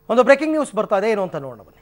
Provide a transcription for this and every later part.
ಒಂದು breaking news ಬರ್ತಾ ಇದೆ, ಏನು ಅಂತ ನೋಡೋಣ ಬನ್ನಿ.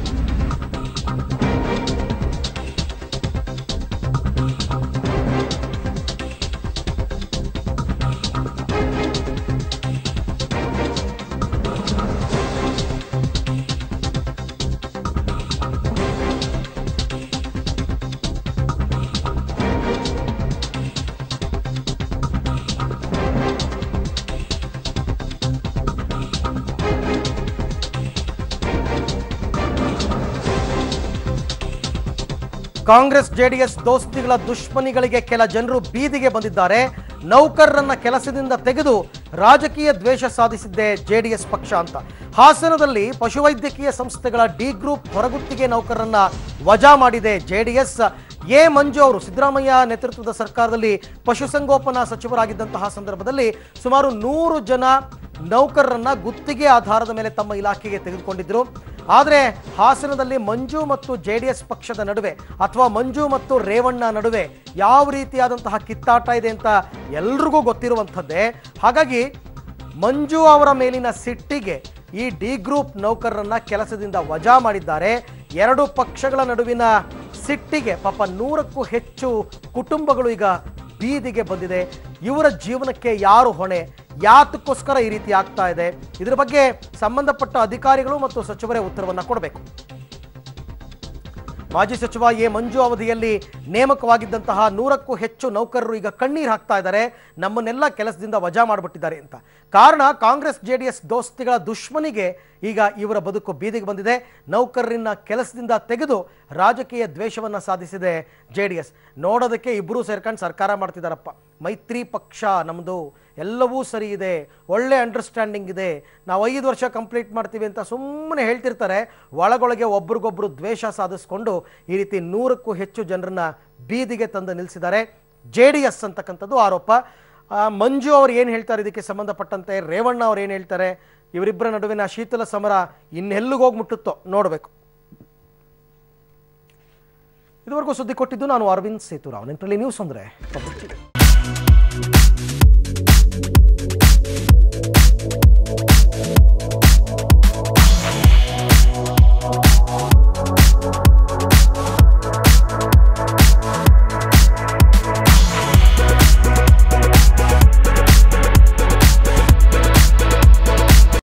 ಕಾಂಗ್ರೆಸ್ ಜೆಡಿಎಸ್ ದೋಸ್ತಿಗಳ ದುಶ್ಮನಿಗಳಿಗೆ ಕೆಲ ಜನರು ಬೀದಿಗೆ ಬಂದಿದ್ದಾರೆ. ನೌಕರರನ್ನ ಕೆಲಸದಿಂದ ತೆಗೆದು ರಾಜಕೀಯ ದ್ವೇಷ ಸಾಧಿಸಿದ್ದೆ ಜೆಡಿಎಸ್ ಪಕ್ಷ ಅಂತ. ಹಾಸನದಲ್ಲಿ ಪಶುವೈದ್ಯಕೀಯ ಸಂಸ್ಥೆಗಳ ಡಿ ಗ್ರೂಪ್ ಹೊರಗುತ್ತಿಗೆ ನೌಕರರನ್ನ ವಜಾ ಮಾಡಿದೆ ಜೆಡಿಎಸ್. ಎ ಮಂಜು ಅವರು ಸಿದ್ದರಾಮಯ್ಯ ನೇತೃತ್ವದ ಸರ್ಕಾರದಲ್ಲಿ ಪಶುಸಂಗೋಪನಾ ಸಚಿವರಾಗಿದ್ದಂತಹ ಸಂದರ್ಭದಲ್ಲಿ ಸುಮಾರು 100 ಜನ ನೌಕರರನ್ನ ಗುತ್ತಿಗೆ ಆಧಾರದ ಮೇಲೆ ತಮ್ಮ ಇಲಾಖೆಗೆ ತೆಗೆದುಕೊಂಡಿದ್ರು. ಆದರೆ ಹಾಸನದಲ್ಲಿ ಮಂಜು ಮತ್ತು ಜೆಡಿಎಸ್ ಪಕ್ಷದ ನಡುವೆ ಅಥವಾ ಮಂಜು ಮತ್ತು ರೇವಣ್ಣ ನಡುವೆ ಯಾವ ರೀತಿಯಾದಂತಹ ಕಿತ್ತಾಟ ಇದೆ ಅಂತ ಎಲ್ರಿಗೂ ಗೊತ್ತಿರುವಂಥದ್ದೇ. ಹಾಗಾಗಿ ಮಂಜು ಅವರ ಮೇಲಿನ ಸಿಟ್ಟಿಗೆ ಈ ಡಿ ಗ್ರೂಪ್ ನೌಕರರನ್ನ ಕೆಲಸದಿಂದ ವಜಾ ಮಾಡಿದ್ದಾರೆ. ಎರಡು ಪಕ್ಷಗಳ ನಡುವಿನ ಸಿಟ್ಟಿಗೆ ಪಾಪ 100ಕ್ಕೂ ಹೆಚ್ಚು ಕುಟುಂಬಗಳು ಈಗ ಬೀದಿಗೆ ಬಂದಿದೆ. ಇವರ ಜೀವನಕ್ಕೆ ಯಾರು ಹೊಣೆ, ಯಾತಕ್ಕೋಸ್ಕರ ಈ ರೀತಿ ಆಗ್ತಾ ಇದೆ, ಇದರ ಬಗ್ಗೆ ಸಂಬಂಧಪಟ್ಟ ಅಧಿಕಾರಿಗಳು ಮತ್ತು ಸಚಿವರೇ ಉತ್ತರವನ್ನು ಕೊಡಬೇಕು. ಮಾಜಿ ಸಚಿವ ಎ ಮಂಜು ಅವಧಿಯಲ್ಲಿ ನೇಮಕವಾಗಿದ್ದಂತಹ 100ಕ್ಕೂ ಹೆಚ್ಚು ನೌಕರರು ಈಗ ಕಣ್ಣೀರು ಹಾಕ್ತಾ ಇದ್ದಾರೆ, ನಮ್ಮನ್ನೆಲ್ಲ ಕೆಲಸದಿಂದ ವಜಾ ಮಾಡಿಬಿಟ್ಟಿದ್ದಾರೆ ಅಂತ. ಕಾರಣ ಕಾಂಗ್ರೆಸ್ ಜೆಡಿಎಸ್ ದೋಸ್ತಿಗಳ ದುಶ್ಮನಿಗೆ ಈಗ ಇವರ ಬದುಕು ಬೀದಿಗೆ ಬಂದಿದೆ. ನೌಕರರನ್ನ ಕೆಲಸದಿಂದ ತೆಗೆದು ರಾಜಕೀಯ ದ್ವೇಷವನ್ನು ಸಾಧಿಸಿದೆ ಜೆಡಿಎಸ್. ನೋಡೋದಕ್ಕೆ ಇಬ್ಬರೂ ಸೇರ್ಕೊಂಡು ಸರ್ಕಾರ ಮಾಡ್ತಿದ್ದಾರಪ್ಪ, ಮೈತ್ರಿ ಪಕ್ಷ ನಮ್ಮದು, ಎಲ್ಲವೂ ಸರಿ ಇದೆ, ಒಳ್ಳೆ ಅಂಡರ್ಸ್ಟ್ಯಾಂಡಿಂಗ್ ಇದೆ, ನಾವು 5 ವರ್ಷ ಕಂಪ್ಲೀಟ್ ಮಾಡ್ತೀವಿ ಅಂತ ಸುಮ್ಮನೆ ಹೇಳ್ತಿರ್ತಾರೆ. ಒಳಗೊಳಗೆ ಒಬ್ರಿಗೊಬ್ರು ದ್ವೇಷ ಸಾಧಿಸ್ಕೊಂಡು ಈ ರೀತಿ 100ಕ್ಕೂ ಹೆಚ್ಚು ಜನರನ್ನ ಬೀದಿಗೆ ತಂದು ನಿಲ್ಲಿಸಿದ್ದಾರೆ ಜೆಡಿಎಸ್ ಅಂತಕ್ಕಂಥದ್ದು ಆರೋಪ. ಮಂಜು ಅವರು ಏನು ಹೇಳ್ತಾರೆ ಇದಕ್ಕೆ ಸಂಬಂಧಪಟ್ಟಂತೆ, ರೇವಣ್ಣ ಅವ್ರು ಏನು ಹೇಳ್ತಾರೆ, ಇವರಿಬ್ಬರ ನಡುವಿನ ಶೀತಲ ಸಮರ ಇನ್ನೆಲ್ಲಿಗೆ ಹೋಗಿ ಮುಟ್ಟುತ್ತೋ ನೋಡಬೇಕು. ಇದುವರೆಗೂ ಸುದ್ದಿ ಕೊಟ್ಟಿದ್ದು ನಾನು ಅರವಿಂದ್ ಸೇತುರಾವ್. ನೆನಪಲ್ಲಿ ನ್ಯೂಸ್ ಅಂದರೆ